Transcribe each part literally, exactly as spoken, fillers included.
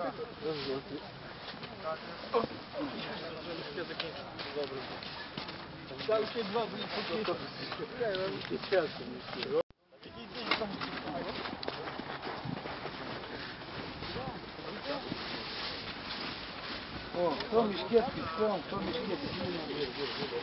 Там ще два будуть покинути. Я вам ще часу не сіду. О, хто мішки з піском, хто мішки з піском.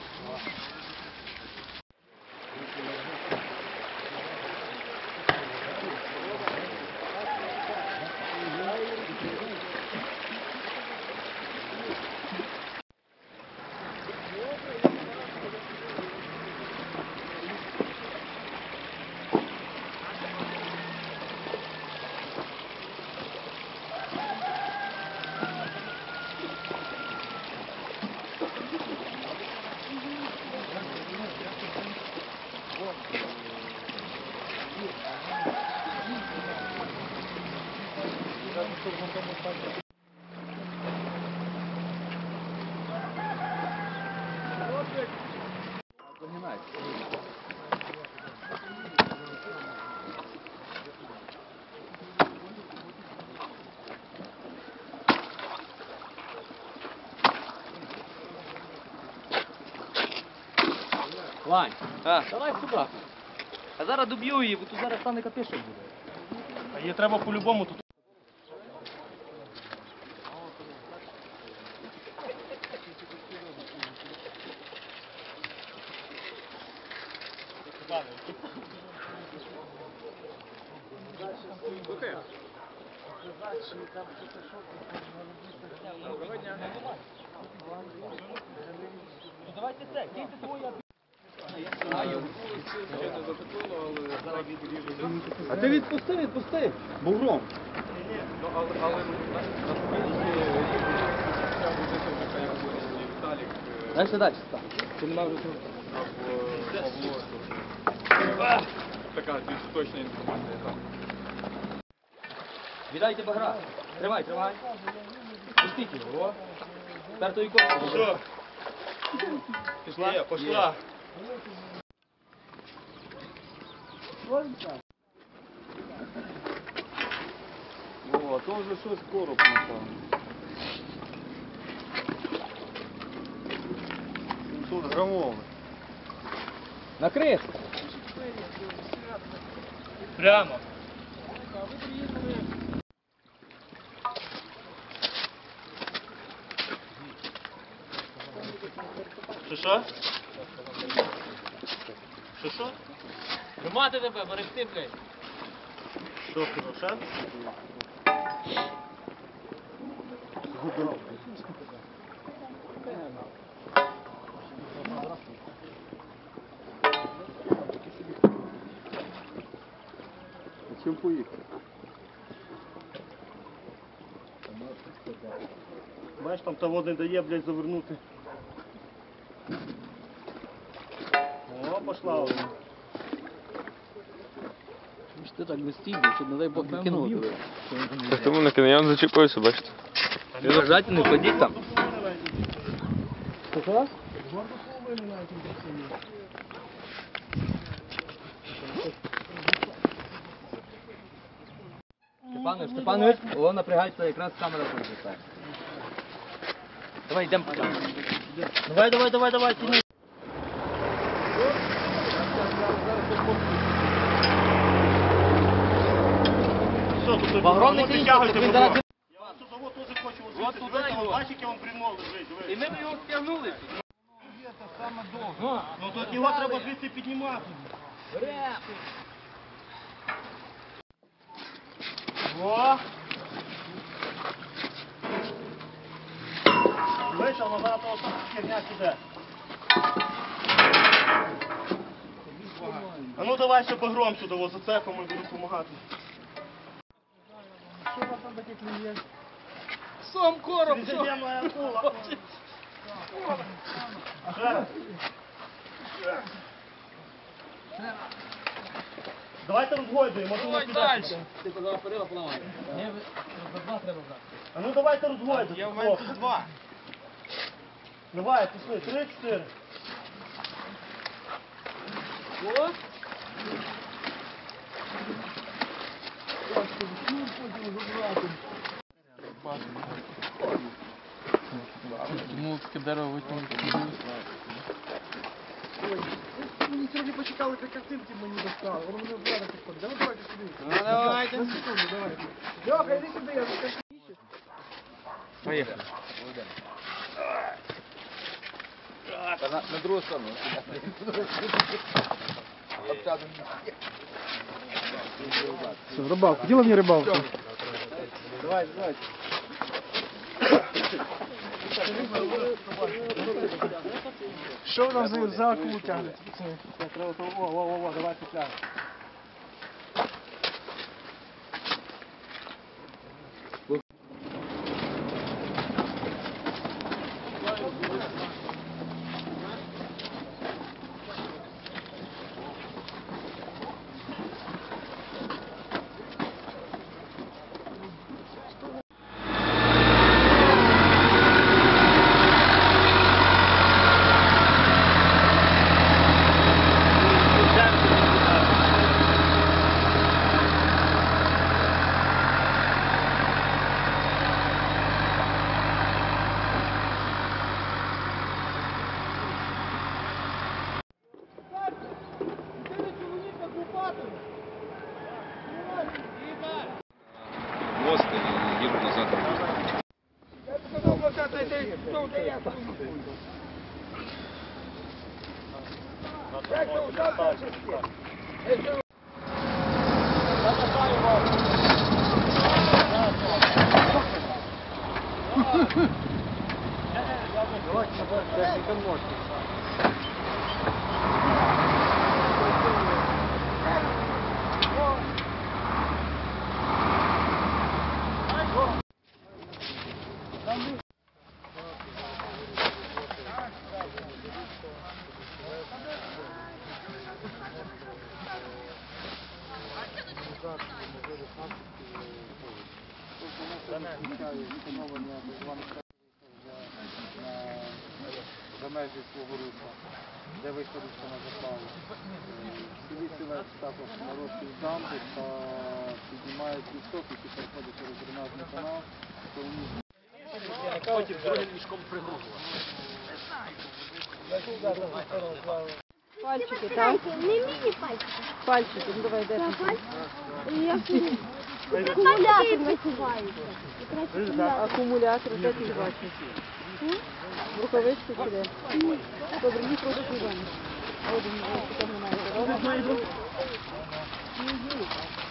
Вань, а, давай сюди. А зараз доб'ю її, бо тут зараз стане капішок буде. А її треба по-любому тут. Давайте це, киньте твоя. А ти відпусти, відпусти. Бугром. Дальше, дальше, став. Ти нема вже тут. Така більш точна інформація, так. Віддайте багра. Тривай, тривай. Пустіть його, о. Тепер той кошку. Що? Пішла? Пішла. О, то вже щось короб напевно. сімсот грамовий. Накрив. Прямо. Що що? Що що? Тримати тебе, берегти, блядь. Що хороша? Чим поїхати? Бачиш, там того не дає, блядь, завернути. О, пошла вона. Ти так не стій, щоб не дай Бог не кинув тебе. Так тому на кінеян зачепився, бачите. Ви вважайте, не ходіть там. Що? Гордо половини навіть не працює. Степанович, Степанович, о, напрягається, якраз камера повертає. Давай, йдемо. Давай, давай, давай, давай, тяни. Все, тут Багром не вот кинь, витягуйте він багром. зараз- Я вам сюди вот теж хочу От звідси, туди дивися, його. вон бачиш, яке він бревно лежить, дивись. І ми б його стягнули. Ну тут його треба звідси піднімати. О! Вийшов, але зараз того херня піде. А ну давай ще багром сюди, ось зацепимо і буду допомагати. Що у вас там таке клює? Сом короб, що? Президентна акула. Ще. Ще. Давайте розгойдуємо, а то Давай не далі. піде. Ти казав, перила поламай. Ні, за два треба брати. А ну давайте розгойдуємо. Я в мене тут два. Давай, пішли, три, чотири. О! таке дерево витягнути. Мені сьогодні почекали, це картинки мені достали. Воно мене вбирає підходить. Давай, давайте сюди. Ну, давайте. На секунду, давайте. Льоха, іди сюди, я скажу. Поїхали. На, на другу сторону. Все, рибалку. Діло мені рибалку. Давай, давай. Що ви нам за, за акулу тягнете? Це, треба, о, о, о, о, давай петляємо. Мост і їду назад. За межі свого руса, де виходиться на заправу. Сюди сілець також нарощує дамби та піднімає пісок, який переходить через дренажний канал, то вниз. Потім другим мішком пригрузувати. Пальчики, так? Не міні пальчики. Пальчики, ну давай, де ти? Акумулятор називається. Акумулятор, де ти бачиш? В рукавичці чи де? Добре, мені просто кидаємо. Один, ось там немає.